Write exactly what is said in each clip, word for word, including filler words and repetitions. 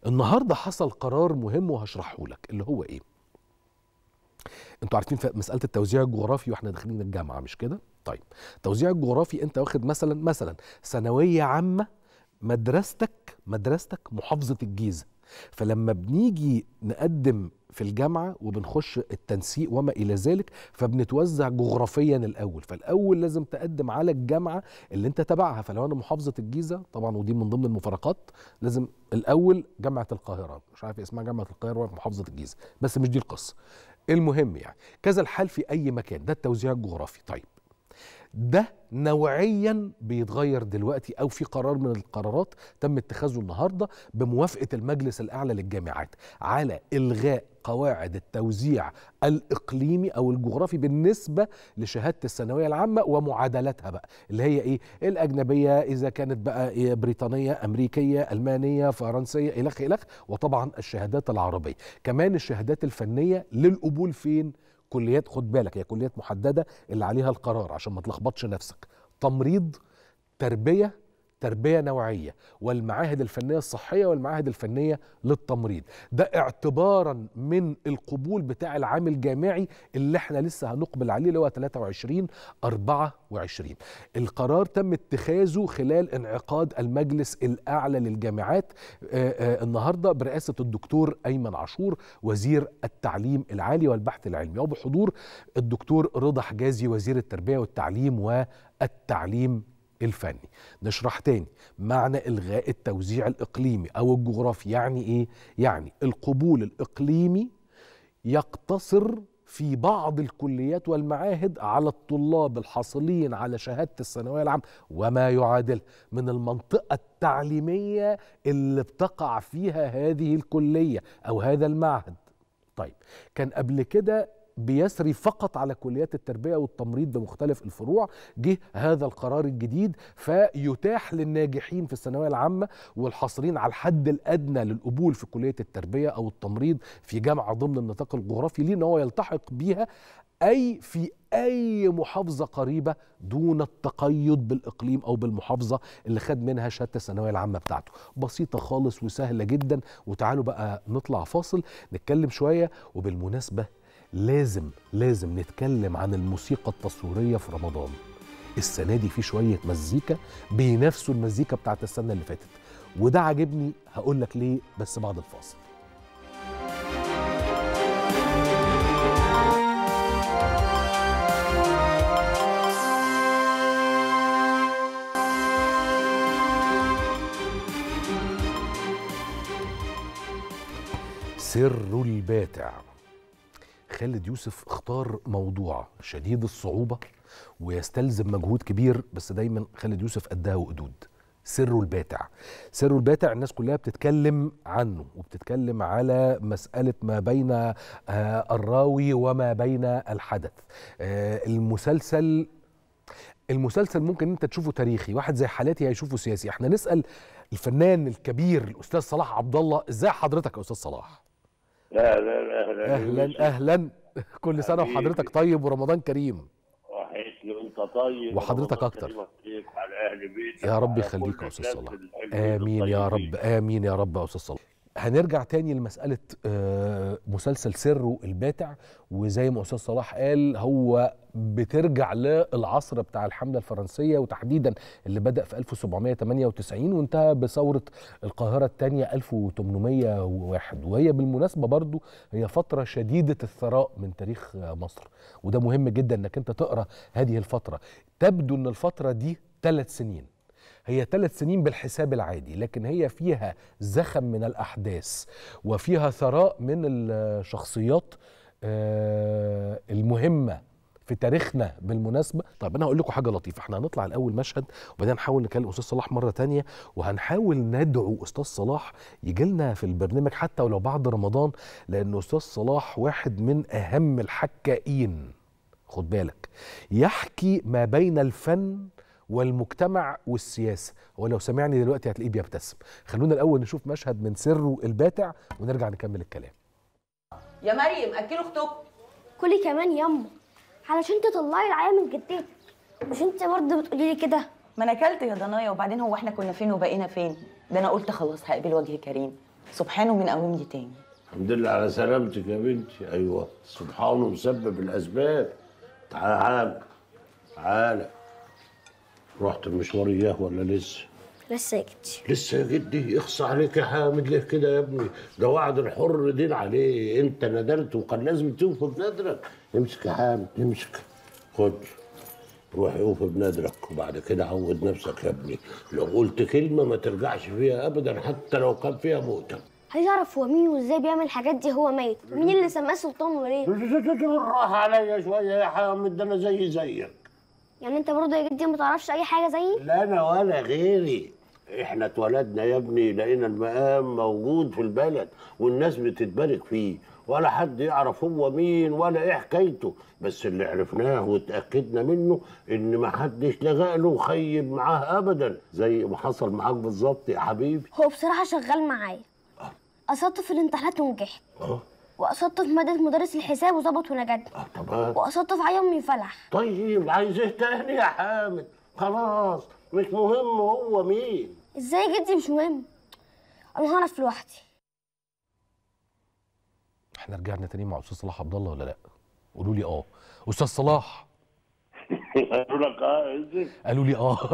النهارده حصل قرار مهم وهشرحه لك اللي هو ايه. انتوا عارفين في مساله التوزيع الجغرافي واحنا داخلين الجامعه مش كده؟ طيب التوزيع الجغرافي انت واخد مثلا مثلا ثانويه عامه، مدرستك مدرستك محافظه الجيزه، فلما بنيجي نقدم في الجامعه وبنخش التنسيق وما الى ذلك فبنتوزع جغرافيا الاول، فالاول لازم تقدم على الجامعه اللي انت تبعها. فلو انا محافظه الجيزه طبعا ودي من ضمن المفارقات لازم الاول جامعه القاهره، مش عارف اسمها جامعه القاهره ولا محافظه الجيزه، بس مش دي القصه. المهم يعني كذا الحال في اي مكان، ده التوزيع الجغرافي. طيب ده نوعيا بيتغير دلوقتي، او في قرار من القرارات تم اتخاذه النهارده بموافقه المجلس الاعلى للجامعات على الغاء قواعد التوزيع الاقليمي او الجغرافي بالنسبه لشهاده الثانويه العامه ومعادلاتها بقى، اللي هي ايه؟ الاجنبيه اذا كانت بقى إيه، بريطانيه، امريكيه، المانيه، فرنسيه، الخ الخ، وطبعا الشهادات العربيه، كمان الشهادات الفنيه للقبول فين؟ كليات، خد بالك هي كليات محدده اللي عليها القرار عشان ما تلخبطش نفسك، تمريض، تربيه، تربيه نوعيه، والمعاهد الفنيه الصحيه والمعاهد الفنيه للتمريض. ده اعتبارا من القبول بتاع العام الجامعي اللي احنا لسه هنقبل عليه اللي هو ثلاثة وعشرين أربعة وعشرين. القرار تم اتخاذه خلال انعقاد المجلس الاعلى للجامعات آآ آآ النهارده برئاسه الدكتور ايمن عاشور وزير التعليم العالي والبحث العلمي، وبحضور الدكتور رضا حجازي وزير التربيه والتعليم والتعليم الفني. نشرح تاني معنى إلغاء التوزيع الإقليمي أو الجغرافي يعني إيه؟ يعني القبول الإقليمي يقتصر في بعض الكليات والمعاهد على الطلاب الحاصلين على شهادة الثانوية العامة وما يعادل من المنطقة التعليمية اللي بتقع فيها هذه الكلية أو هذا المعهد. طيب كان قبل كده بيسري فقط على كليات التربية والتمريض بمختلف الفروع، جه هذا القرار الجديد فيتاح للناجحين في الثانوية العامة والحاصلين على الحد الأدنى للقبول في كلية التربية أو التمريض في جامعة ضمن النطاق الجغرافي ليه إن هو يلتحق بيها أي في أي محافظة قريبة دون التقيد بالإقليم أو بالمحافظة اللي خد منها شهادة الثانوية العامة بتاعته. بسيطة خالص وسهلة جدا. وتعالوا بقى نطلع فاصل نتكلم شوية. وبالمناسبة لازم لازم نتكلم عن الموسيقى التصويرية في رمضان. السنة دي في شوية مزيكا بينافسوا المزيكا بتاعت السنة اللي فاتت، وده عجبني. هقول لك ليه بس بعد الفاصل. سر الباتع. خالد يوسف اختار موضوع شديد الصعوبة ويستلزم مجهود كبير، بس دايما خالد يوسف قدها وقدود. سر الباتع. سر الباتع الناس كلها بتتكلم عنه وبتتكلم على مسألة ما بين آه الراوي وما بين الحدث. آه المسلسل المسلسل ممكن انت تشوفه تاريخي، واحد زي حالاتي هيشوفه سياسي. احنا نسأل الفنان الكبير الأستاذ صلاح عبد الله. ازاي حضرتك يا أستاذ صلاح؟ لا لا لا اهلا اهلا اهلا. كل سنه وحضرتك طيب ورمضان كريم. وحشني وانت طيب وحضرتك اكتر. وعلى اهل بيتك يا رب يخليك يا استاذ صلاح. امين يا رب، امين يا رب يا استاذ صلاح. هنرجع تاني لمسألة مسلسل سر الباتع، وزي ما أستاذ صلاح قال هو بترجع للعصر بتاع الحملة الفرنسية وتحديدا اللي بدأ في ألف وسبعمائة وثمانية وتسعين وانتهى بثورة القاهرة الثانية ألف وثمانمائة وواحد. وهي بالمناسبة برضو هي فترة شديدة الثراء من تاريخ مصر، وده مهم جدا انك انت تقرأ هذه الفترة. تبدو ان الفترة دي ثلاث سنين، هي ثلاث سنين بالحساب العادي، لكن هي فيها زخم من الأحداث وفيها ثراء من الشخصيات المهمة في تاريخنا بالمناسبة. طيب أنا هقول لكم حاجة لطيفة. احنا هنطلع الأول مشهد وبعدين نحاول نكلم أستاذ صلاح مرة تانية، وهنحاول ندعو أستاذ صلاح يجي لنا في البرنامج حتى ولو بعد رمضان، لأن أستاذ صلاح واحد من أهم الحكائين، خد بالك، يحكي ما بين الفن والمجتمع والسياسة. ولو سمعني دلوقتي هتلاقيه بيبتسم. خلونا الأول نشوف مشهد من سر الباتع ونرجع نكمل الكلام. يا مريم أكلوا اختك. كلي كمان ياما علشان تطلعي العيا من جدتك. مش انت برضه بتقولي لي كده؟ ما انا اكلت يا ضنايا، وبعدين هو احنا كنا فين وبقينا فين؟ ده انا قلت خلاص هقابل وجه كريم. سبحانه من قومني تاني. الحمد لله على سلامتك يا بنتي. ايوه سبحانه مسبب الاسباب. تعال تعال. رحت المشوار اياه ولا لسه؟ لسه يا جدي. لسه يا جدي؟ اخصى عليك يا حامد، ليه كده يا ابني؟ ده وعد الحر دين عليه، انت ندرت وكان لازم توفي بنذرك. امسك يا حامد امسك، خد روح اوفي بنذرك، وبعد كده عود نفسك يا ابني، لو قلت كلمه ما ترجعش فيها ابدا حتى لو كان فيها موتك. عايز اعرف هو مين وازاي بيعمل الحاجات دي هو ميت؟ مين اللي سماه سلطان وليه؟ بالراحه عليا شويه يا حامد، ده انا زي زيك. يعني انت برضه يا جدي ما تعرفش اي حاجه زيي؟ لا انا ولا غيري، احنا اتولدنا يا ابني لقينا المقام موجود في البلد والناس بتتبارك فيه، ولا حد يعرف هو مين ولا ايه حكايته، بس اللي عرفناه واتاكدنا منه ان ما حدش لغى له وخيب معاه ابدا، زي ما حصل معاك بالظبط يا حبيبي. هو بصراحه شغال معايا. قصدت في الامتحانات ونجحت. اه وقصدت في ماده مدرس الحساب وظبط ونجدني. اه تمام. وقصدت في عيا امي فلح. طيب عايز ايه تاني يا حامد؟ خلاص مش مهم هو مين. ازاي يا جدي مش مهم؟ انا هعرف لوحدي. احنا رجعنا تاني مع استاذ صلاح عبد الله ولا لا؟ قولوا لي اه. استاذ صلاح قالوا لك اه يوسف؟ قالوا لي اه.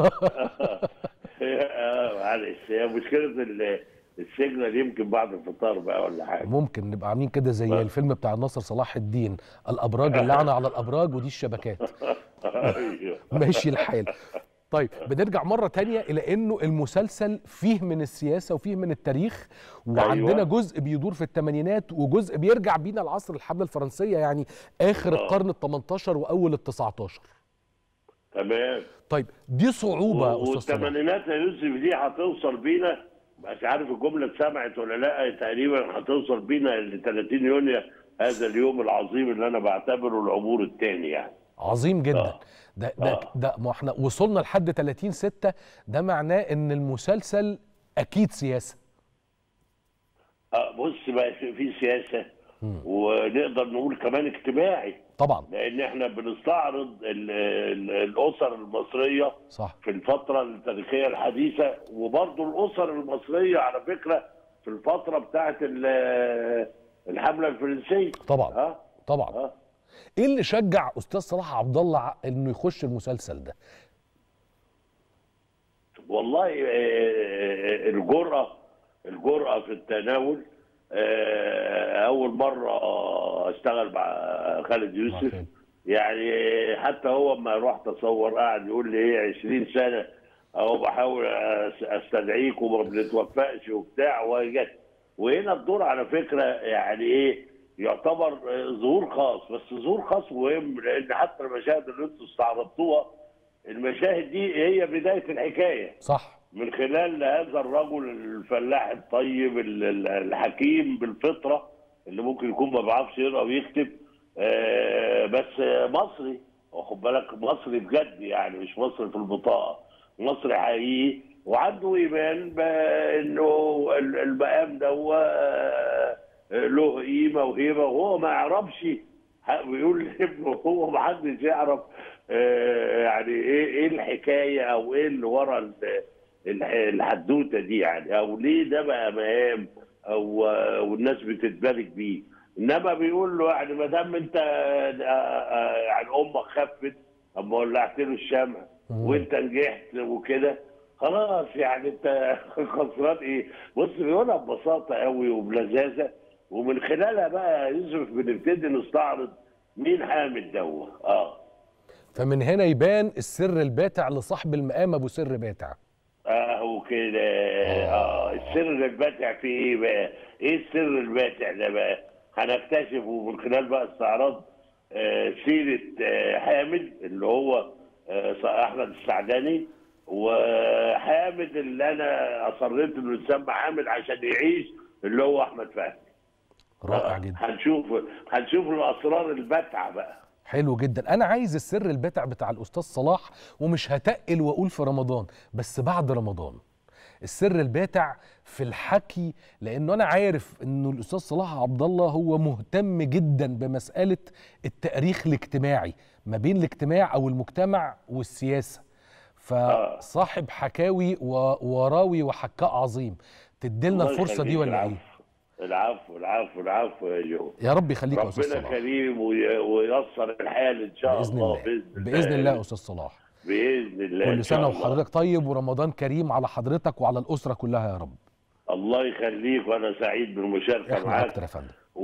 اه معلش، هي مشكله السجن دي يمكن بعد الفطار بقى ولا حاجه. ممكن نبقى عاملين كده زي بقى الفيلم بتاع ناصر صلاح الدين، الابراج اللعنه على الابراج ودي الشبكات. ماشي الحال. طيب بنرجع مرة تانية إلى إنه المسلسل فيه من السياسة وفيه من التاريخ، وعندنا أيوة. جزء بيدور في الثمانينات وجزء بيرجع بينا لعصر الحملة الفرنسية، يعني آخر آه. القرن الثمنتاشر وأول التسعتاشر. تمام. طيب دي صعوبة و... أستاذ صلاح. والثمانينات يا يوسف دي هتوصل بينا، مش عارف الجملة اتسمعت ولا لا، تقريبا هتوصل بينا ل ثلاثين يونيو، هذا اليوم العظيم اللي أنا بعتبره العبور الثاني يعني. عظيم جدا. آه. ده ده آه. ده ما احنا وصلنا لحد ثلاثين ستة، ده معناه ان المسلسل اكيد سياسه. اه بص بقى في سياسه مم. ونقدر نقول كمان اجتماعي طبعا، لان احنا بنستعرض ال ال الاسر المصريه صح في الفتره التاريخيه الحديثه، وبرضه الاسر المصريه على فكره في الفتره بتاعه الحمله الفرنسيه. طبعا آه. طبعا آه. ايه اللي شجع استاذ صلاح عبد الله انه يخش المسلسل ده؟ والله الجرأة الجرأة في التناول. اول مرة اشتغل مع خالد يوسف، يعني حتى هو لما رحت اتصور قاعد يقول لي ايه عشرين سنة اهو بحاول استدعيك وما بنتوفقش وبتاع وجت. وهنا الدور على فكرة يعني ايه يعتبر ظهور خاص، بس ظهور خاص مهم لان حتى المشاهد اللي انتم استعرضتوها المشاهد دي هي بدايه الحكايه، صح، من خلال هذا الرجل الفلاح الطيب الحكيم بالفطره اللي ممكن يكون ما بيعرفش يقرا ويكتب، بس مصري، واخد بالك، مصري بجد يعني مش مصري في البطاقه، مصري حقيقي وعنده ايمان بانه المقام ده له قيمه وهيبه، وهو ما يعرفش بيقول لابنه هو ما حدش يعرف يعني ايه ايه الحكايه او ايه اللي ورا الحدوته دي يعني، او ليه ده بقى مهام او والناس بتتبارك بيه. انما بيقول له يعني ما دام انت يعني امك خفت اما ولعت له الشمع وانت نجحت وكده خلاص يعني انت خسران ايه؟ بص بيقولها ببساطه قوي وبلذاذه، ومن خلالها بقى يوسف بنبتدي نستعرض مين حامد دوه. اه فمن هنا يبان السر الباتع لصاحب المقام ابو سر باتع. اهو كده. اه السر الباتع في ايه بقى؟ ايه السر الباتع ده بقى؟ هنكتشفه من خلال بقى استعراض آه سيره آه حامد اللي هو آه احمد السعداني، وحامد اللي انا اصريت انه يسمى حامد عشان يعيش اللي هو احمد فهمي. رائع جدا. هنشوف هنشوف الاسرار الباتعه بقى. حلو جدا. انا عايز السر الباتع بتاع الاستاذ صلاح، ومش هتقل واقول في رمضان بس بعد رمضان. السر الباتع في الحكي، لانه انا عارف انه الاستاذ صلاح عبد الله هو مهتم جدا بمساله التاريخ الاجتماعي ما بين الاجتماع او المجتمع والسياسه، فصاحب حكاوي وراوي وحكاء عظيم. تديلنا الفرصه دي ولا ايه؟ العفو العفو العفو يا جو. يا رب يخليك يا استاذ ربنا صلاح. كريم وييسر الحال ان شاء بإذن الله. الله. باذن الله باذن الله يا استاذ صلاح. باذن الله. كل سنه وحضرتك طيب ورمضان كريم على حضرتك وعلى الاسره كلها يا رب. الله يخليك، وانا سعيد بالمشاركه معاك. اكتر يا فندم.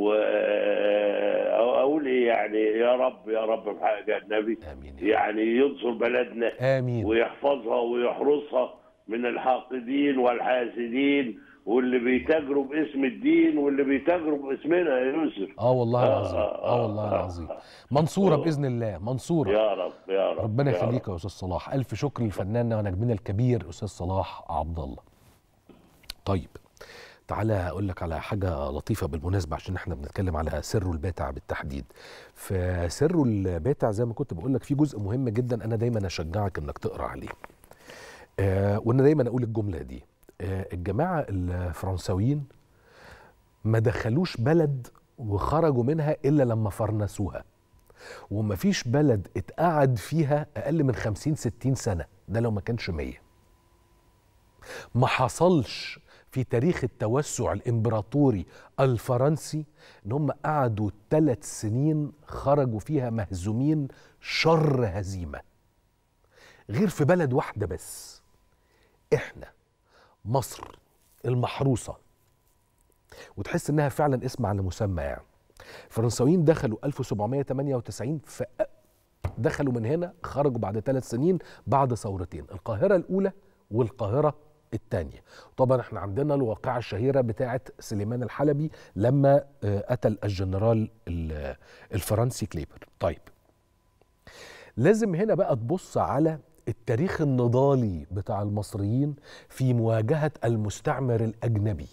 واقول ايه يعني، يا رب يا رب بحق النبي امين. يعني ينصر بلدنا امين ويحفظها ويحرسها من الحاقدين والحاسدين واللي بيتاجروا باسم الدين واللي بيتاجروا باسمنا يا يوسف. اه والله العظيم. اه والله العظيم. منصوره باذن الله، منصوره يا رب يا رب. ربنا يخليك يا استاذ صلاح. الف شكر للفنان ونجمنا الكبير استاذ صلاح عبد الله. طيب تعالى اقول لك على حاجه لطيفه بالمناسبه، عشان احنا بنتكلم على سر الباتع بالتحديد. فسر الباتع زي ما كنت بقول لك في جزء مهم جدا انا دايما اشجعك انك تقرا عليه. آه وانا دايما اقول الجمله دي، آه الجماعه الفرنساويين ما دخلوش بلد وخرجوا منها الا لما فرنسوها، ومفيش بلد اتقعد فيها اقل من خمسين ستين سنه، ده لو ما كانش مية. ما حصلش في تاريخ التوسع الامبراطوري الفرنسي ان هم قعدوا ثلاث سنين خرجوا فيها مهزومين شر هزيمه، غير في بلد واحده بس، احنا مصر المحروسه، وتحس انها فعلا اسم على مسمى. يعني الفرنساويين دخلوا ألف وسبعمائة وثمانية وتسعين، دخلوا من هنا خرجوا بعد ثلاث سنين بعد ثورتين، القاهره الاولى والقاهره الثانيه. طبعا احنا عندنا الواقعه الشهيره بتاعه سليمان الحلبي لما قتل الجنرال الفرنسي كليبر. طيب لازم هنا بقى تبص على التاريخ النضالي بتاع المصريين في مواجهه المستعمر الاجنبي.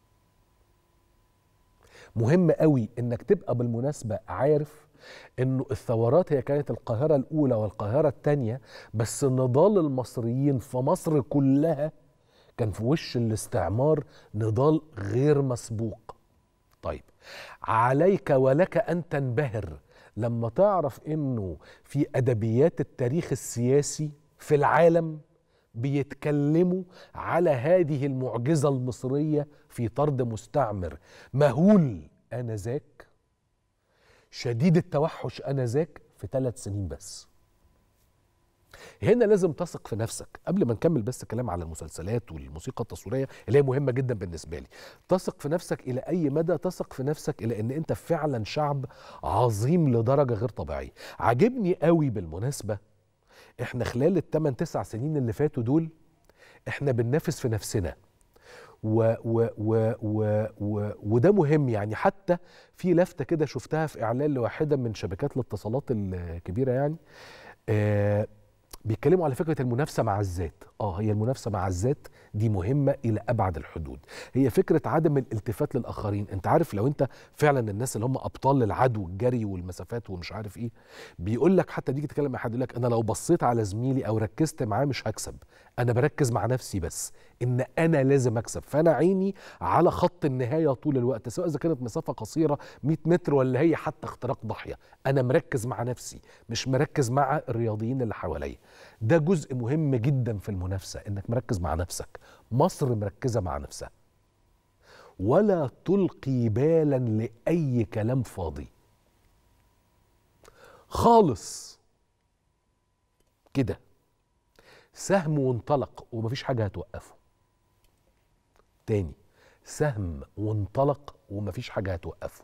مهم قوي انك تبقى بالمناسبه عارف انه الثورات هي كانت القاهره الاولى والقاهره الثانيه، بس نضال المصريين في مصر كلها كان في وش الاستعمار نضال غير مسبوق. طيب عليك ولك ان تنبهر لما تعرف انه في ادبيات التاريخ السياسي في العالم بيتكلموا على هذه المعجزه المصريه في طرد مستعمر مهول انذاك، شديد التوحش انذاك، في ثلاث سنين بس. هنا لازم تثق في نفسك. قبل ما نكمل بس كلام على المسلسلات والموسيقى التصويريه اللي هي مهمه جدا بالنسبه لي، تثق في نفسك الى اي مدى؟ تثق في نفسك الى ان انت فعلا شعب عظيم لدرجه غير طبيعيه. عجبني قوي بالمناسبه احنا خلال الثمان تسع سنين اللي فاتوا دول احنا بننافس في نفسنا، و و و و و وده مهم. يعني حتى في لفتة كده شفتها في إعلان لواحدة من شبكات الاتصالات الكبيرة، يعني آه بيتكلموا على فكرة المنافسة مع الذات. اه هي المنافسة مع الذات دي مهمة إلى أبعد الحدود. هي فكرة عدم الالتفات للآخرين. أنت عارف لو أنت فعلا الناس اللي هم أبطال العدو الجري والمسافات ومش عارف إيه، بيقول لك حتى تيجي تتكلم مع حد يقول لك أنا لو بصيت على زميلي أو ركزت معاه مش هكسب، أنا بركز مع نفسي بس إن أنا لازم أكسب، فأنا عيني على خط النهاية طول الوقت، سواء إذا كانت مسافة قصيرة مئة متر ولا هي حتى اختراق ضاحية، أنا مركز مع نفسي مش مركز مع الرياضيين اللي حواليا. ده جزء مهم جدا في المنافسة، إنك مركز مع نفسك. مصر مركزة مع نفسها ولا تلقي بالا لأي كلام فاضي خالص كده، سهم وانطلق ومفيش حاجة هتوقفه. تاني، سهم وانطلق ومفيش حاجة هتوقفه.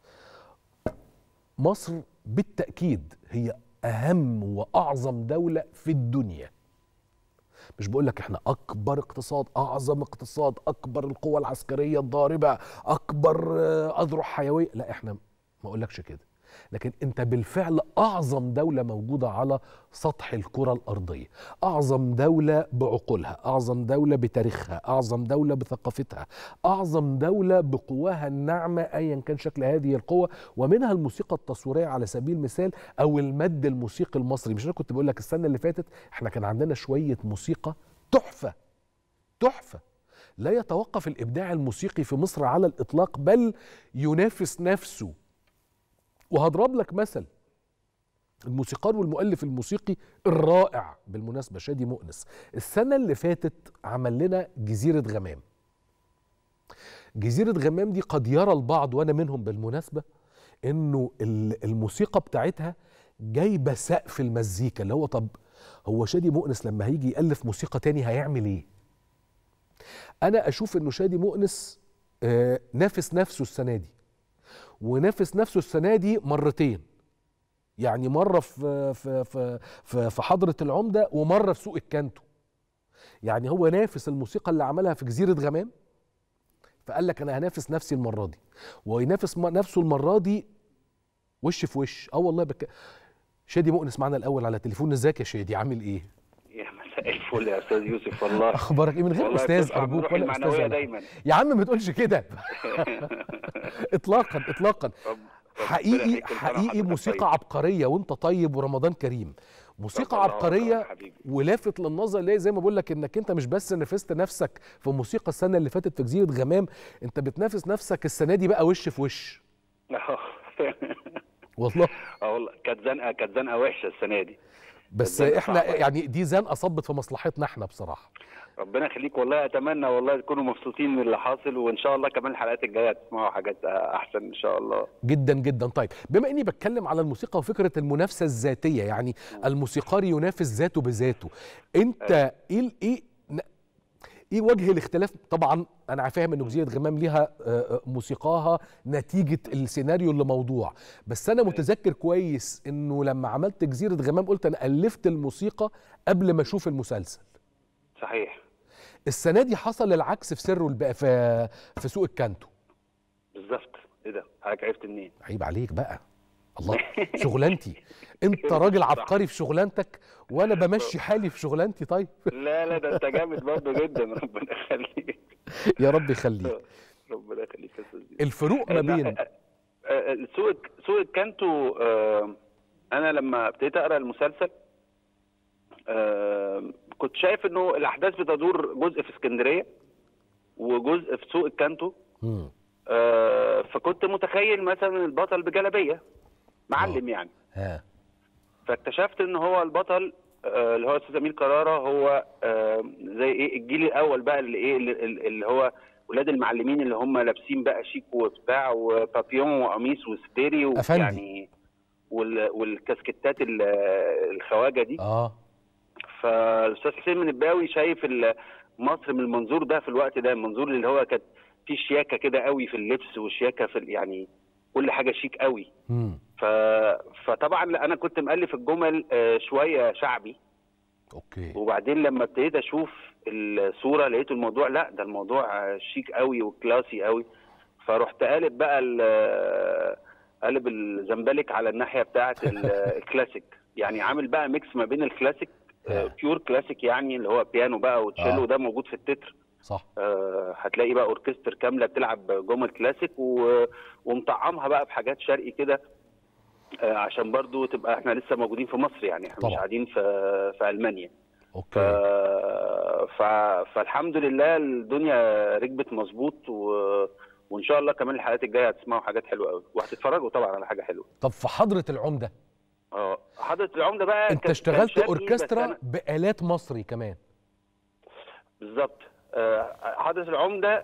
مصر بالتأكيد هي أهم وأعظم دولة في الدنيا. مش بقول لك احنا أكبر اقتصاد، أعظم اقتصاد، أكبر القوى العسكرية الضاربة، أكبر أذرع حيوية، لا احنا ما أقولكش كده، لكن انت بالفعل اعظم دولة موجودة على سطح الكرة الارضية، اعظم دولة بعقولها، اعظم دولة بتاريخها، اعظم دولة بثقافتها، اعظم دولة بقواها الناعمة ايا كان شكل هذه القوة، ومنها الموسيقى التصويرية على سبيل المثال او المد الموسيقي المصري. مش انا كنت بقول لك السنة اللي فاتت احنا كان عندنا شوية موسيقى تحفة تحفة، لا يتوقف الابداع الموسيقي في مصر على الاطلاق بل ينافس نفسه. وهضرب لك مثل، الموسيقار والمؤلف الموسيقي الرائع بالمناسبة شادي مؤنس، السنة اللي فاتت عمل لنا جزيرة غمام. جزيره غمام دي قد يرى البعض وانا منهم بالمناسبه انه الموسيقى بتاعتها جايبه سقف المزيكا، اللي هو طب هو شادي مؤنس لما هيجي يالف موسيقى تاني هيعمل ايه؟ انا اشوف انه شادي مؤنس آه نافس نفسه السنه دي، ونافس نفسه السنه دي مرتين، يعني مره في في في في, في حضره العمده ومره في سوق الكانتو. يعني هو نافس الموسيقى اللي عملها في جزيره غمام، فقال لك انا هنافس نفسي المره دي، وينافس نفسه المره دي وش في وش. اه والله بك... شادي مؤنس معنا الاول على تليفون. ازيك يا شادي، عامل ايه؟ يا مساء الفل يا استاذ يوسف. والله اخبارك ايه؟ من غير استاذ ارجوك، ولا استاذ دايما يا عم ما تقولش كده اطلاقا اطلاقا. حقيقي حقيقي موسيقى طيب. عبقريه وانت طيب ورمضان كريم. موسيقى عبقريه ولافت للنظر، اللي زي ما بقول لك انك انت مش بس نافست نفسك في موسيقى السنه اللي فاتت في جزيره غمام، انت بتنافس نفسك السنه دي بقى وش في وش. والله اه والله كانت زنقه كانت زنقه وحشه السنه دي، بس احنا يعني دي زنقه صبت في مصلحتنا احنا بصراحه. ربنا يخليك والله. اتمنى والله تكونوا مبسوطين من اللي حاصل، وان شاء الله كمان الحلقات الجايه تسمعوا حاجات احسن ان شاء الله. جدا جدا. طيب بما اني بتكلم على الموسيقى وفكره المنافسه الذاتيه، يعني الموسيقار ينافس ذاته بذاته، انت ايه ايه ايه وجه الاختلاف؟ طبعا انا فاهم ان جزيره غمام ليها موسيقاها نتيجه السيناريو اللي موضوع، بس انا متذكر كويس انه لما عملت جزيره غمام قلت انا الفت الموسيقى قبل ما اشوف المسلسل. صحيح. السنه دي حصل العكس في سر البقى في في سوق الكانتو. بالظبط. ايه ده؟ حضرتك عرفت منين؟ عيب عليك بقى. الله، شغلانتي. انت راجل عبقري في شغلانتك وانا بمشي حالي في شغلانتي. طيب لا لا ده انت جامد برضه جدا. ربنا يخليك. يا رب يخليك. ربنا يخليك يا استاذ. الفروق ما بين سوق سوق الكانتو، انا لما ابتديت اقرا المسلسل كنت شايف انه الاحداث بتدور جزء في اسكندريه وجزء في سوق الكانتو. امم آه فكنت متخيل مثلا البطل بجلابيه معلم أوه. يعني ها فاكتشفت ان هو البطل آه اللي هو استاذ امير كرارة هو آه زي ايه الجيل الاول بقى اللي ايه اللي, اللي هو ولاد المعلمين اللي هم لابسين بقى شيك وبتاع وبابيون وقميص وستيري ويعني وال والكاسكتات الخواجه دي. اه فالاستاذ حسين منباوي شايف مصر من المنظور ده في الوقت ده، المنظور اللي هو كانت في شياكه كده قوي في اللبس وشياكه في يعني كل حاجه شيك قوي. امم ف... فطبعا انا كنت مؤلف الجمل شويه شعبي. اوكي. وبعدين لما ابتديت اشوف الصوره لقيت الموضوع لا ده الموضوع شيك قوي وكلاسي قوي، فرحت قالب بقى قالب الزمبلك على الناحيه بتاعه الكلاسيك، يعني عامل بقى ميكس ما بين الكلاسيك بيور كلاسيك يعني اللي هو بيانو بقى وتشيلو. آه. ده موجود في التتر. صح. آه هتلاقي بقى اوركستر كامله بتلعب جمل كلاسيك و... ومطعمها بقى بحاجات شرقي كده آه عشان برضو تبقى احنا لسه موجودين في مصر، يعني احنا طبعا. مش قاعدين في في المانيا. اوكي. ف... ف... فالحمد لله الدنيا ركبت مظبوط و... وان شاء الله كمان الحلقات الجايه هتسمعوا حاجات حلوه قوي وهتتفرجوا طبعا على حاجه حلوه. طب في حضره العمده، اه حضره العمده بقى انت اشتغلت اوركسترا بآلات مصري كمان. بالظبط. حضره العمده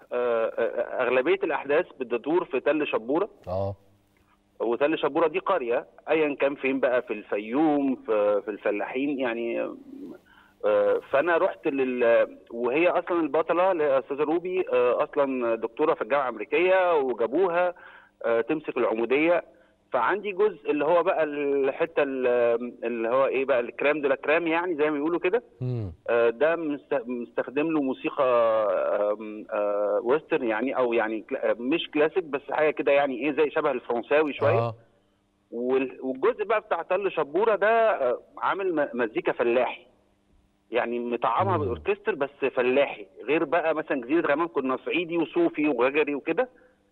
اغلبيه الاحداث بتدور في تل شبوره. اه وتل شبوره دي قريه ايا كان فين بقى، في الفيوم في, في الفلاحين يعني. فانا رحت لل وهي اصلا البطله الاستاذه روبي اصلا دكتوره في الجامعه الامريكيه وجابوها تمسك العموديه. فعندي جزء اللي هو بقى الحته اللي هو ايه بقى الكرام دو لا كرام يعني زي ما بيقولوا كده. ده مستخدم له موسيقى ويسترن يعني او يعني مش كلاسيك بس حاجه كده يعني ايه زي شبه الفرنساوي شويه. آه. والجزء بقى بتاع تل شبوره ده عامل مزيكا فلاحي يعني مطعمها بالاوركستر بس فلاحي، غير بقى مثلا جزيره غمام كنا صعيدي وصوفي وغجري وكده.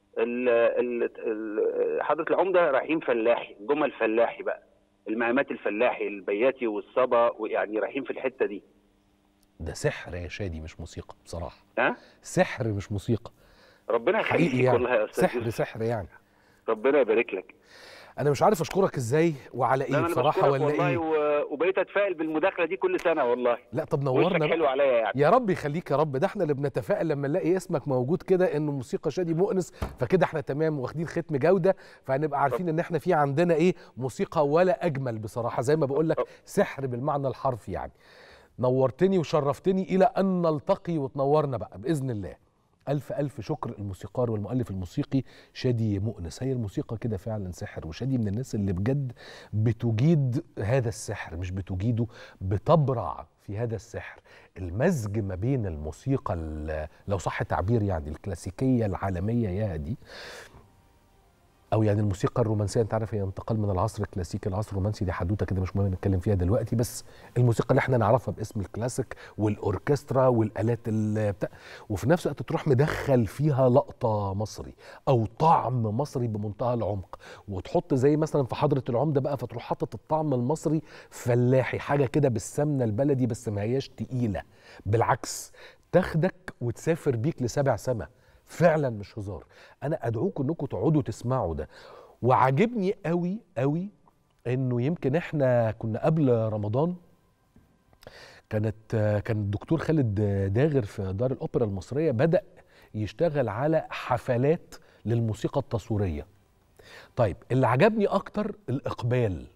حضره العمده رايحين فلاحي، جمل فلاحي بقى، المقامات الفلاحي البياتي والصبا ويعني رايحين في الحته دي. ده سحر يا شادي مش موسيقى بصراحه. ها؟ سحر مش موسيقى. ربنا يخليك يعني. والله يا استاذ. سحر سحر يعني. ربنا يبارك لك. انا مش عارف اشكرك ازاي وعلى ايه بصراحه ولا والله ايه. و... وبقيت اتفائل بالمداخله دي كل سنه والله. لا طب وشك نورنا حلو بقى. عليا يعني. يا رب يخليك يا رب، ده احنا اللي بنتفائل لما نلاقي اسمك موجود كده انه موسيقى شادي مؤنس، فكده احنا تمام واخدين ختم جوده، فهنبقى عارفين ان احنا في عندنا ايه موسيقى ولا اجمل بصراحه، زي ما بقول لك سحر بالمعنى الحرفي يعني. نورتني وشرفتني الى ان نلتقي وتنورنا بقى باذن الله. ألف ألف شكر الموسيقار والمؤلف الموسيقي شادي مؤنس. هي الموسيقى كده فعلا سحر، وشادي من الناس اللي بجد بتجيد هذا السحر، مش بتجيده، بتبرع في هذا السحر. المزج ما بين الموسيقى لو صح التعبير يعني الكلاسيكية العالمية يا دي، او يعني الموسيقى الرومانسيه، انت عارف هي انتقال من العصر الكلاسيكي للعصر الرومانسي، دي حدوته كده مش مهم نتكلم فيها دلوقتي، بس الموسيقى اللي احنا نعرفها باسم الكلاسيك والأوركسترا والآلات بتاع، وفي نفس الوقت تروح مدخل فيها لقطه مصري او طعم مصري بمنتهى العمق، وتحط زي مثلا في حضرة العمدة بقى، فتروح حاطط الطعم المصري فلاحي، حاجه كده بالسمنه البلدي بس ما هياش تقيله، بالعكس تاخدك وتسافر بيك لسبع سما. فعلا مش هزار. انا ادعوكم انكم تقعدوا تسمعوا ده. وعجبني قوي قوي انه يمكن احنا كنا قبل رمضان كانت كان الدكتور خالد داغر في دار الاوبرا المصريه بدأ يشتغل على حفلات للموسيقى التصويريه. طيب اللي عجبني اكتر الاقبال،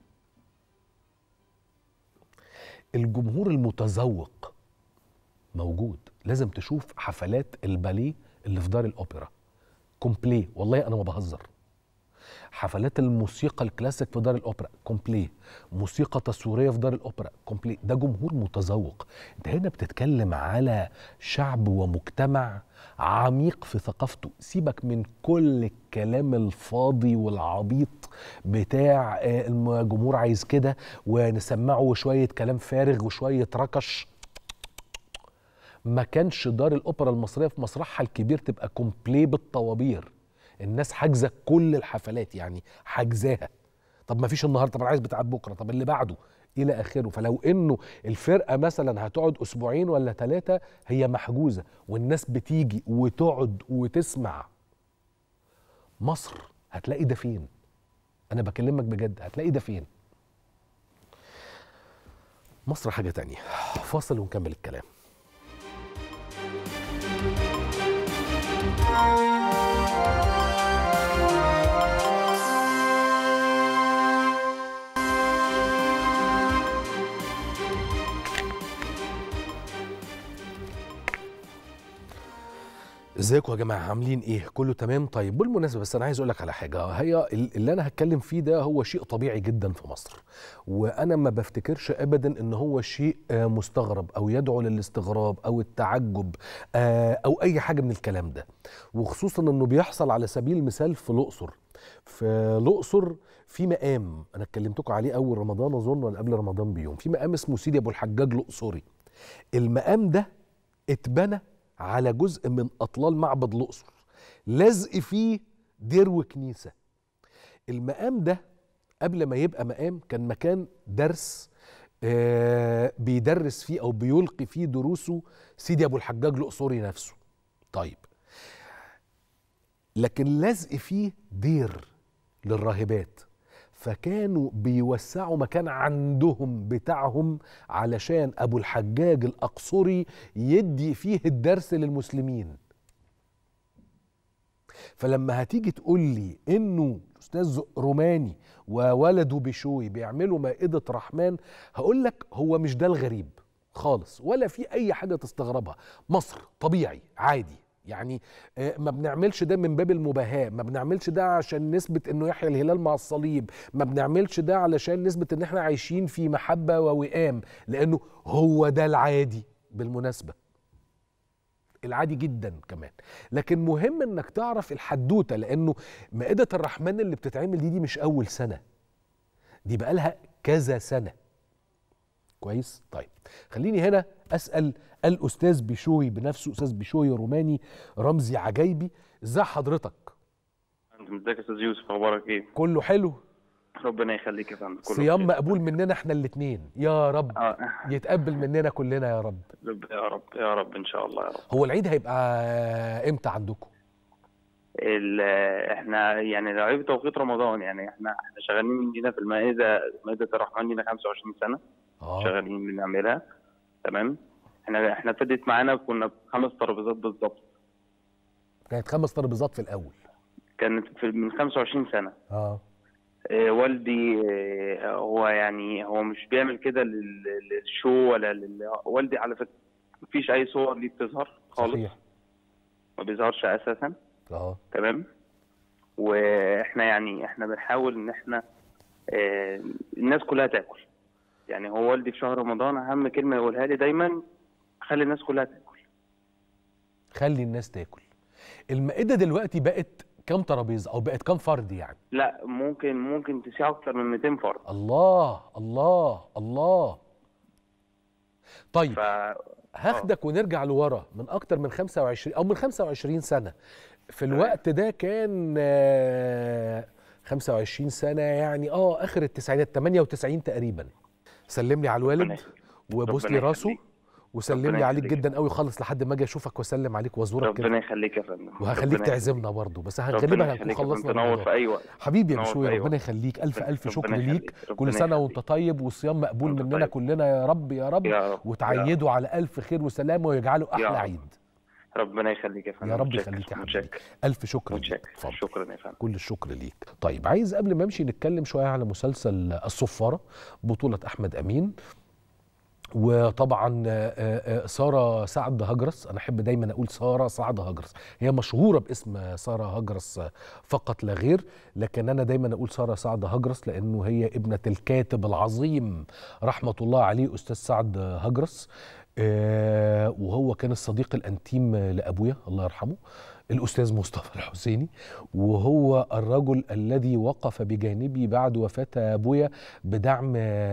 الجمهور المتذوق موجود. لازم تشوف حفلات الباليه اللي في دار الاوبرا كومبلي، والله انا ما بهزر. حفلات الموسيقى الكلاسيك في دار الاوبرا كومبلي، موسيقى تصويريه في دار الاوبرا كومبلي. ده جمهور متذوق. انت هنا بتتكلم على شعب ومجتمع عميق في ثقافته. سيبك من كل الكلام الفاضي والعبيط بتاع الجمهور عايز كده ونسمعه شويه كلام فارغ وشويه ركش. ما كانش دار الاوبرا المصريه في مسرحها الكبير تبقى كومبلي بالطوابير، الناس حاجزه كل الحفلات، يعني حاجزاها. طب ما فيش النهارده، طب انا عايز بتاعت بكره، طب اللي بعده الى اخره. فلو انه الفرقه مثلا هتقعد اسبوعين ولا ثلاثه، هي محجوزه والناس بتيجي وتقعد وتسمع. مصر هتلاقي ده فين؟ انا بكلمك بجد، هتلاقي ده فين؟ مصر حاجه تانية. فاصل ونكمل الكلام. ازيكم يا جماعه، عاملين ايه؟ كله تمام؟ طيب بالمناسبه بس انا عايز اقول لك على حاجه، هي اللي انا هتكلم فيه ده هو شيء طبيعي جدا في مصر، وانا ما بفتكرش ابدا ان هو شيء مستغرب او يدعو للاستغراب او التعجب او اي حاجه من الكلام ده، وخصوصا انه بيحصل على سبيل المثال في الاقصر. في الاقصر في مقام انا اتكلمتكم عليه اول رمضان اظن ولا قبل رمضان بيوم، في مقام اسمه سيدي ابو الحجاج الاقصري. المقام ده اتبنى على جزء من أطلال معبد الأقصر، لازق فيه دير وكنيسة. المقام ده قبل ما يبقى مقام كان مكان درس، آه بيدرس فيه أو بيلقي فيه دروسه سيدي أبو الحجاج الأقصري نفسه. طيب لكن لازق فيه دير للراهبات، فكانوا بيوسعوا مكان عندهم بتاعهم علشان أبو الحجاج الأقصري يدي فيه الدرس للمسلمين. فلما هتيجي تقول لي إنه أستاذ روماني وولده بشوي بيعملوا مائدة رحمن، هقول لك هو مش ده الغريب خالص، ولا في أي حاجة تستغربها. مصر طبيعي عادي، يعني ما بنعملش ده من باب المباهاة، ما بنعملش ده عشان نثبت انه يحيى الهلال مع الصليب، ما بنعملش ده علشان نثبت ان احنا عايشين في محبة ووئام، لانه هو ده العادي بالمناسبة، العادي جدا كمان. لكن مهم انك تعرف الحدوتة، لانه مائدة الرحمن اللي بتتعمل دي دي مش اول سنة، دي بقالها كذا سنة. كويس؟ طيب خليني هنا اسال الاستاذ بشوي بنفسه، استاذ بشوي روماني رمزي عجايبي. ازي حضرتك؟ ازيك يا استاذ يوسف، اخبارك ايه؟ كله حلو، ربنا يخليك يا فندم. صيام مقبول مننا احنا الاثنين يا رب. آه. يتقبل مننا كلنا يا رب. يا رب يا رب ان شاء الله يا رب. هو العيد هيبقى امتى عندكم؟ احنا يعني لعيب توقيت رمضان، يعني احنا احنا شغالين هنا في المائده، مائده الرحمن لنا خمسة وعشرين سنه اه شغالين بنعملها. تمام. احنا احنا ابتدت معانا كنا بخمس ترابيزات بالظبط. كانت خمس ترابيزات في الاول. كانت في من خمسة وعشرين سنه. اه اه والدي اه هو يعني هو مش بيعمل كده لل- للشو ولا لل... والدي على فكره مفيش اي صور ليه بتظهر خالص. صحيح. ما بيظهرش اساسا. اه تمام. واحنا يعني احنا بنحاول ان احنا اه الناس كلها تاكل. يعني هو والدي في شهر رمضان اهم كلمه يقولها لي دايما: خلي الناس كلها تاكل. خلي الناس تاكل. المائده دلوقتي بقت كام ترابيزه او بقت كام فرد يعني؟ لا ممكن ممكن تسيع اكتر من مئتين فرد. الله الله الله. طيب ف هاخدك ونرجع لورا من اكتر من خمسة وعشرين او من خمسة وعشرين سنه. في الوقت ده كان آه، خمسة وعشرين سنه يعني اه اخر التسعينات ثمانية وتسعين تقريبا. سلم لي على الوالد وبوس لي راسه وسلم لي عليك جدا قوي خالص لحد ما اجي اشوفك واسلم عليك وازورك كده. ربنا يخليك يا فندم. وهخليك تعزمنا برضه بس غالبا هنكون خلصنا تنور في اي وقت حبيبي يا بشوي. ربنا يخليك. الف الف شكر ليك. كل سنه وانت طيب والصيام مقبول مننا طيب. كلنا يا رب يا رب, يا رب. وتعيده على الف خير وسلامه ويجعله احلى عيد. ربنا يخليك يا فندم. يا رب يخليك يا حبيبي. الف شكر ليك. شكرا يا فندم. كل الشكر ليك. طيب عايز قبل ما امشي نتكلم شويه على مسلسل الصفاره بطوله احمد امين وطبعا سارة سعد هجرس. انا احب دايما اقول سارة سعد هجرس، هي مشهورة باسم سارة هجرس فقط لا غير، لكن انا دايما اقول سارة سعد هجرس لانه هي ابنة الكاتب العظيم رحمة الله عليه استاذ سعد هجرس، وهو كان الصديق الانتيم لابويا الله يرحمه الأستاذ مصطفى الحسيني، وهو الرجل الذي وقف بجانبي بعد وفاة أبويا بدعم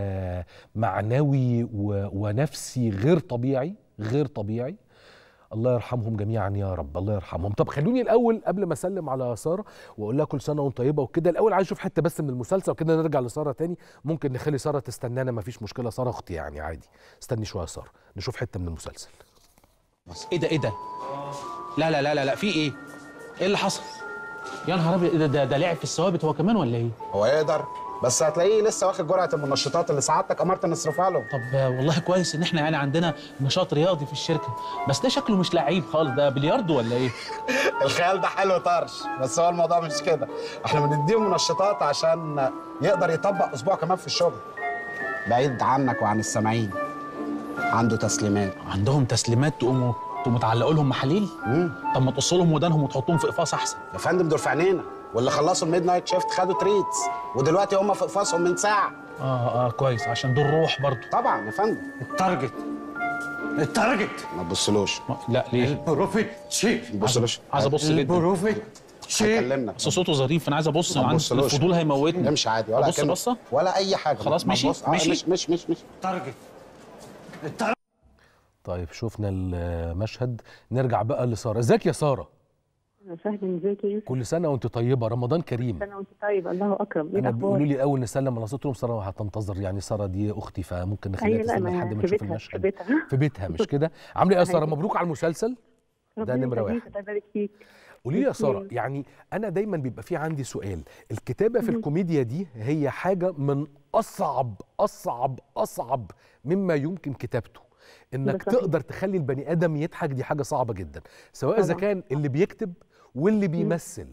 معنوي ونفسي غير طبيعي غير طبيعي. الله يرحمهم جميعا يا رب الله يرحمهم. طب خلوني الأول قبل ما أسلم على سارة وأقول لها كل سنة وأنت طيبة وكده، الأول عايز أشوف حتة بس من المسلسل وكده نرجع لسارة تاني. ممكن نخلي سارة تستنانا مفيش مشكلة، سارة أختي يعني عادي. استني شوية سارة نشوف حتة من المسلسل. ايه ده ايه ده؟ لا لا لا لا لا في ايه؟ ايه اللي حصل؟ يا نهار ابيض، ده ده, ده لعب في الثوابت هو كمان ولا ايه؟ هو يقدر بس هتلاقيه لسه واخد جرعه المنشطات اللي سعادتك امرت نصرفها له. طب والله كويس ان احنا يعني عندنا نشاط رياضي في الشركه، بس ده شكله مش لعيب خالص، ده بلياردو ولا ايه؟ الخيال ده حلو طرش، بس هو الموضوع مش كده، احنا بنديه منشطات عشان يقدر يطبق اسبوع كمان في الشغل بعيد عنك وعن السامعين. عنده تسليمات. عندهم تسليمات تقوموا تقوموا تعلقوا لهم محاليل؟ امم طب ما تقصوا لهم ودانهم وتحطوهم في قفاص احسن. يا فندم دول في عينينا، واللي خلصوا الميد نايت شيفت خدوا تريتس ودلوقتي هم في قفاصهم من ساعه. اه اه كويس عشان دول روح برضه. طبعا يا فندم. التارجت التارجت ما تبصلوش. لا ليه؟ البروفيت شيف. ما تبصلوش. عايز ابص جدا. البروفيت شيف. هيكلمنا بس صوته ظريف، انا عايز ابص، عندي الفضول هيموتني. امشي عادي ولا ابص بصه ولا اي حاجه. خلاص ماشي ماشي مش مش مش مش التارجت التارجت. طيب شفنا المشهد، نرجع بقى لساره. ازيك يا ساره؟ اهلا ازيك يا يوسف؟ كل سنه وانت طيبه، رمضان كريم. كل سنه وانت طيب، الله اكرم. ايه انا الاخبار؟ بيقولوا لي اول نسلم على صوتهم ساره هتنتظر، يعني ساره دي اختي فممكن نخليها أيوة تسلم لحد ما نشوف المشهد. في بيتها في بيتها مش كده؟ عامله ايه يا ساره؟ مبروك على المسلسل ده نمره واحد. الله يبارك فيك. قولي لي يا ساره، يعني انا دايما بيبقى في عندي سؤال، الكتابه في الكوميديا دي هي حاجه من اصعب اصعب اصعب مما يمكن كتابته. انك تقدر تخلي البني ادم يضحك دي حاجه صعبه جدا، سواء اذا كان اللي بيكتب واللي بيمثل.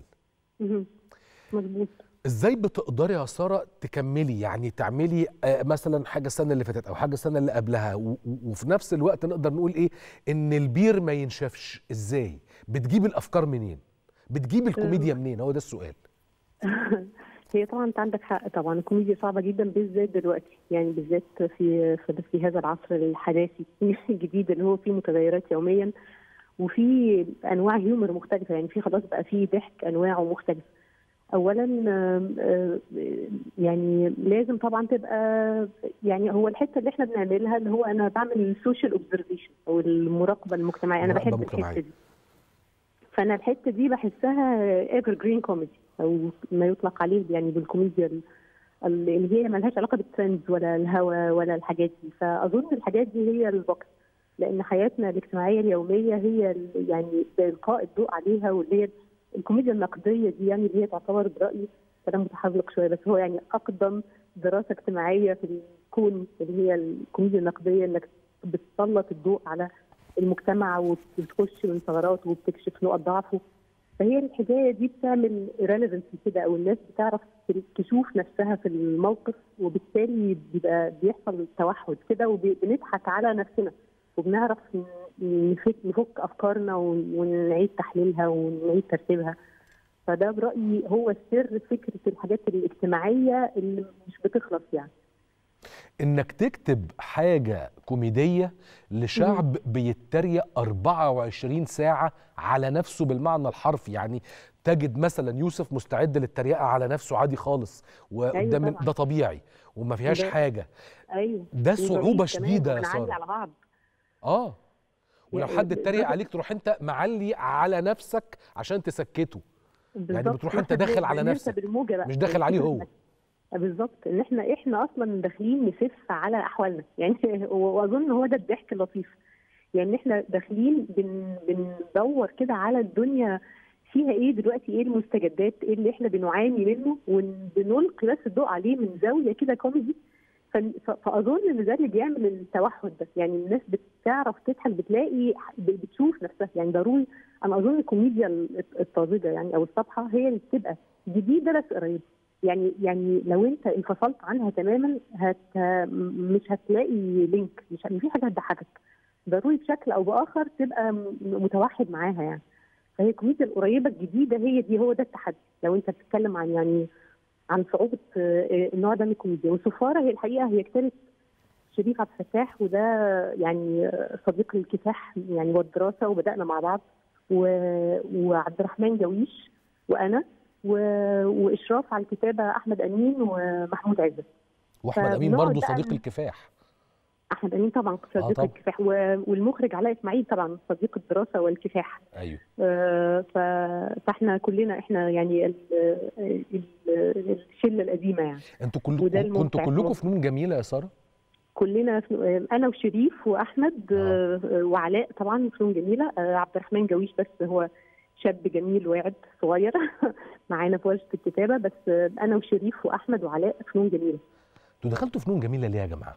مظبوط. ازاي بتقدري يا ساره تكملي، يعني تعملي آه مثلا حاجه السنه اللي فاتت او حاجه السنه اللي قبلها وفي نفس الوقت نقدر نقول ايه ان البير ما ينشفش؟ ازاي بتجيب الافكار منين؟ بتجيب الكوميديا منين؟ هو ده السؤال. هي طبعا انت عندك حق، طبعا الكوميديا صعبه جدا بالذات دلوقتي، يعني بالذات في في, في هذا العصر الحداثي الجديد اللي هو فيه متغيرات يوميا وفي انواع هيومر مختلفه، يعني في خلاص بقى في ضحك انواعه مختلفه. اولا يعني لازم طبعا تبقى، يعني هو الحته اللي احنا بنعملها اللي هو انا بعمل السوشيال اوبزرفيشن او المراقبه المجتمعيه، انا بحب الحته دي. فانا الحته دي بحسها ايفر جرين كوميدي او ما يطلق عليه يعني بالكوميديا اللي هي ما لهاش علاقه بالترندز ولا الهوى ولا الحاجات دي. فاظن الحاجات دي هي الباقي، لان حياتنا الاجتماعيه اليوميه هي يعني القاء الضوء عليها واللي هي الكوميديا النقديه دي يعني اللي هي تعتبر برايي كلام متحرك شويه، بس هو يعني اقدم دراسه اجتماعيه في الكون اللي هي الكوميديا النقديه، انك بتسلط الضوء على المجتمع وبتخش من ثغرات وبتكشف نقط ضعفه. فهي الحكايه دي بتعمل ريليفنسي كده، او الناس بتعرف تشوف نفسها في الموقف، وبالتالي بيبقى بيحصل توحد كده، وبنضحك على نفسنا وبنعرف نفك نفك افكارنا ونعيد تحليلها ونعيد ترتيبها. فده برايي هو سر فكره الحاجات الاجتماعيه اللي مش بتخلص، يعني انك تكتب حاجه كوميديه لشعب مم. بيتريق أربعة وعشرين ساعه على نفسه بالمعنى الحرفي. يعني تجد مثلا يوسف مستعد للتريقه على نفسه عادي خالص وقدام أيوة ده طبيعي وما فيهاش ده. حاجه. ايوه ده صعوبه شديده يا ساره. على بعض اه ولو حد اتريق عليك تروح انت معلي على نفسك عشان تسكته. يعني بتروح انت داخل على نفسك مش داخل عليه هو. بالظبط، ان احنا احنا اصلا داخلين نسف على احوالنا يعني واظن هو ده الضحك اللطيف. يعني احنا داخلين بن بندور كده على الدنيا فيها ايه دلوقتي، ايه المستجدات، ايه اللي احنا بنعاني منه، وبنلقي بس الضوء عليه من زاويه كده كوميدي. فاظن ان ده اللي بيعمل التوحد ده. يعني الناس بتعرف تضحك، بتلاقي بتشوف نفسها. يعني ضروري انا اظن الكوميديا الطازجه يعني او الصفحه هي اللي بتبقى جديده بس قريبه. يعني يعني لو انت انفصلت عنها تماما هت مش هتلاقي لينك، مش في حاجه هتضحكك. ضروري بشكل او باخر تبقى متوحد معاها. يعني فهي الكوميديا القريبه الجديده هي دي، هو ده التحدي. لو انت بتتكلم عن يعني عن صعوبه النوع ده من الكوميديا. والسفاره هي الحقيقه هي كتابه شريف عبد الفتاح، وده يعني صديق الكفاح يعني والدراسه، وبدانا مع بعض، وعبد الرحمن جويش وانا، واشراف على الكتابه احمد امين ومحمود عزت. واحمد امين برضه صديق الكفاح. احمد امين طبعا صديق آه الكفاح، والمخرج علاء اسماعيل طبعا صديق الدراسه والكفاح. ايوه. آه فاحنا كلنا احنا يعني ال ال الشله القديمه يعني. انتوا كلكم كنتوا كلكم فنون جميله يا ساره؟ كلنا انا وشريف واحمد آه. وعلاء طبعا فنون جميله. آه عبد الرحمن جويش بس هو شاب جميل واعد صغير معانا في ورشه الكتابه. بس انا وشريف واحمد وعلاء فنون جميله. انتوا دخلتوا فنون جميله ليه يا جماعه؟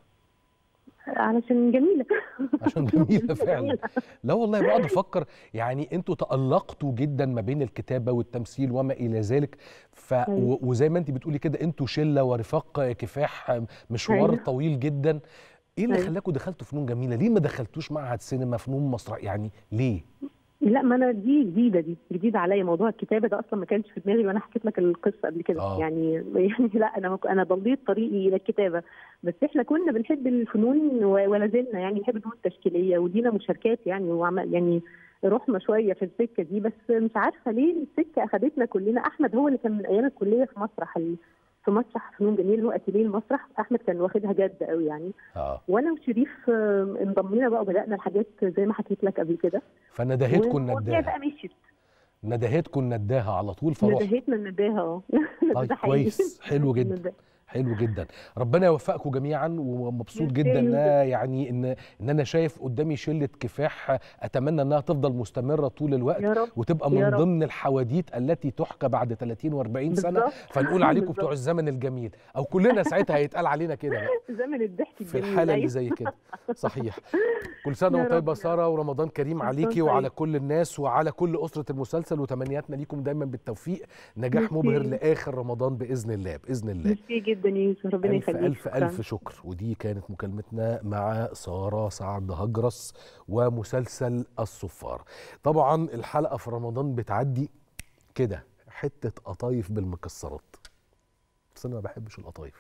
علشان جميله. عشان جميله فعلا. لا والله بقعد افكر يعني انتوا تألقتوا جدا ما بين الكتابه والتمثيل وما الى ذلك. ف وزي ما انت بتقولي كده انتوا شله ورفاق كفاح، مشوار طويل جدا. ايه اللي خلاكوا دخلتوا فنون جميله؟ ليه ما دخلتوش معهد سينما، فنون مسرح؟ يعني ليه؟ لا ما انا دي جديده دي جديده عليا. موضوع الكتابه ده اصلا ما كانش في دماغي، وانا حكيت لك القصه قبل كده. آه. يعني يعني لا انا انا ضليت طريقي الى الكتابه. بس احنا كنا بنحب الفنون ولا زلنا يعني بنحب الفنون التشكيليه، ودينا مشاركات يعني، وعمل يعني رحنا شويه في السكه دي. بس مش عارفه ليه السكه اخذتنا كلنا. احمد هو اللي كان من ايام الكليه في مسرح في مسرح فنون جميل، هو اتيليه المسرح. احمد كان واخدها جد قوي يعني. اه وانا وشريف انضمينا بقى وبدانا الحاجات زي ما حكيت لك قبل كده. فندهتكم النداهه بقى مشيت ندهتكم النداهه على طول فروح. ندهتنا النداهه اه. طيب كويس، حلو جدا حلو جدا. ربنا يوفقكم جميعا، ومبسوط جدا ان يعني ان ان انا شايف قدامي شله كفاح. اتمنى انها تفضل مستمره طول الوقت يا رب. وتبقى من ضمن الحواديت التي تحكى بعد ثلاثين وأربعين سنه، فنقول عليكم بتوع الزمن الجميل، او كلنا ساعتها هيتقال علينا كده بقى زمن الضحك في الحاله اللي زي كده. صحيح. كل سنه وانت طيبه ساره، ورمضان كريم عليكي وعلى كل الناس وعلى كل اسره المسلسل، وتمنياتنا ليكم دايما بالتوفيق، نجاح مبهر لاخر رمضان باذن الله. باذن الله. ميرسي جدا يا يوسف، ربنا يخليك. ألف ألف ألف شكر. ودي كانت مكالمتنا مع سارة سعد هجرس ومسلسل الصفارة. طبعا الحلقة في رمضان بتعدي كده حتة قطايف بالمكسرات، بس أنا ما بحبش القطايف.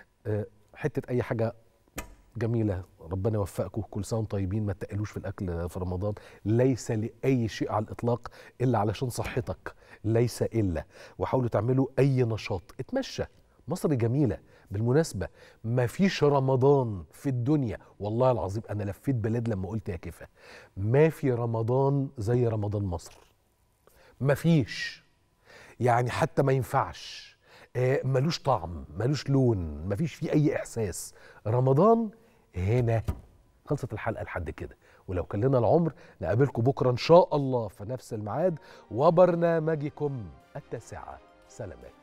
حتة أي حاجة جميلة. ربنا يوفقكم، كل سنة وانتم طيبين. ما تقلوش في الأكل في رمضان، ليس لأي شيء على الإطلاق إلا علشان صحتك، ليس إلا. وحاولوا تعملوا أي نشاط، اتمشى. مصر جميلة بالمناسبة، ما فيش رمضان في الدنيا والله العظيم، أنا لفيت بلاد لما قلت يا كفا، ما في رمضان زي رمضان مصر. ما فيش يعني، حتى ما ينفعش. آه ملوش طعم، ملوش لون، ما فيش فيه أي إحساس. رمضان هنا. خلصت الحلقة لحد كده. ولو كان لنا العمر نقابلكم بكره ان شاء الله في نفس الميعاد وبرنامجكم التاسعه. سلامات.